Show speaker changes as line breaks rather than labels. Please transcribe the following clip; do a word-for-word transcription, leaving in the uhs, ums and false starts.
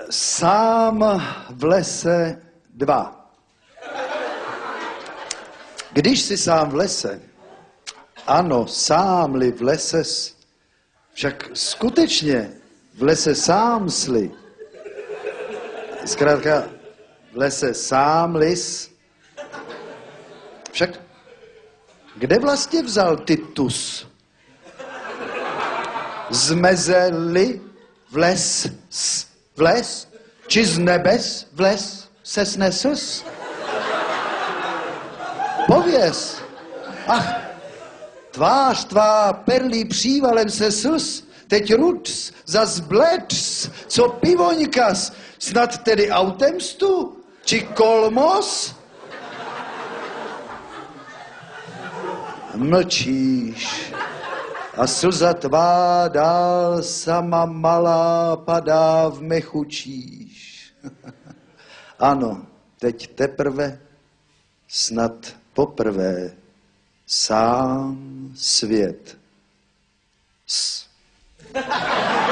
Sám v lese dva. Když jsi sám v lese, ano, sám-li v lese, však skutečně v lese sám sli. Zkrátka, v lese sám lis. Však kde vlastně vzal Titus? Z mezely v les, v les, či z nebes v les se snesl? Pověz. Ach, tvář tvá perlí přívalem se slz, teď ruč zas bleč, co pivoňkas, snad tedy autemstu, či kolmos? Mlčíš a slza tvá dál sama malá padá v mechučíš. Ano, teď teprve, snad poprvé, sám svět. S.